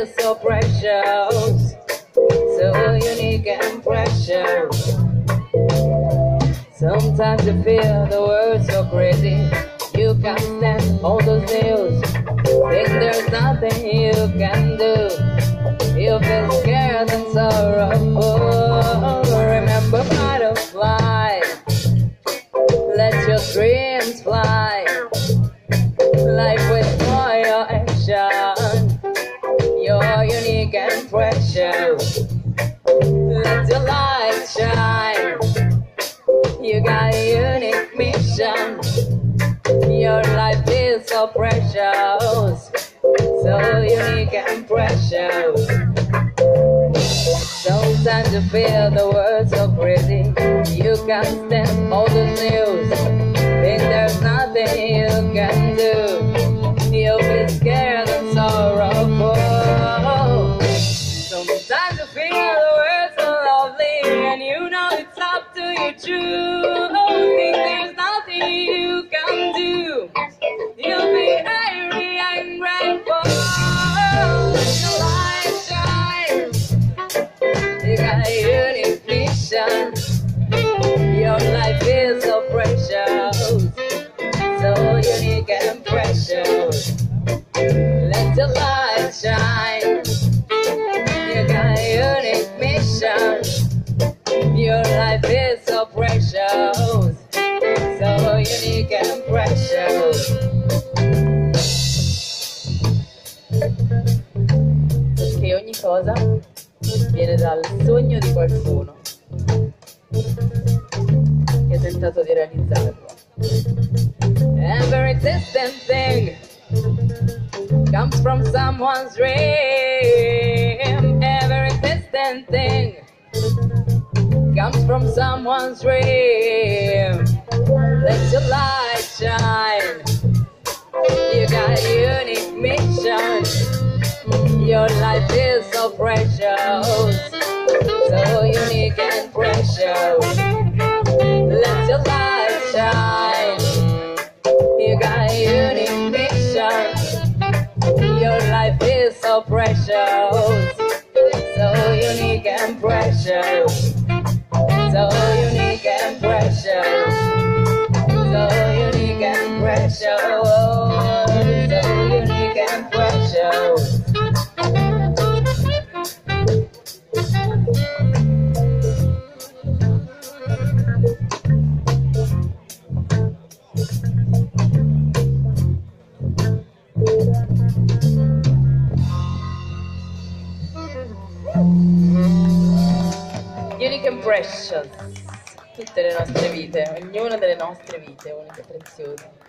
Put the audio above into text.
feels so precious, so unique and precious. Sometimes you feel the world so crazy, you can't stand all those news. Think there's nothing you can do. You feel scared and sorrowful. Remember, butterfly, let your dreams fly. Life with more your action. You're unique and precious. Let your light shine. You got a unique mission. Your life is so precious, so unique and precious. Sometimes you feel the world so crazy, you can't stand all the news. Think there's nothing you can do. You'll be scared and sorrowful. Sometimes you feel the world so lovely, and you know it's up to you too. Think there's nothing you can do. You'll be angry and grateful. Let your light shine. You got a unique mission. Your life is so precious, so unique and precious. Let your light shine. You got a unique mission. Your life is so precious, so unique and precious. Perché ogni cosa viene dal sogno di qualcuno che ha tentato di realizzarlo. Every distant thing comes from someone's dream. Every distant thing comes from someone's dream. Let your light shine. You got a unique mission. Your life is so precious, so unique and precious. Let your light shine. You got a unique mission. Your life is so precious, so unique and precious. So unique and precious. So unique and precious. So unique and precious. Unique and precious. Tutte le nostre vite, ognuna delle nostre vite, uniche e preziose.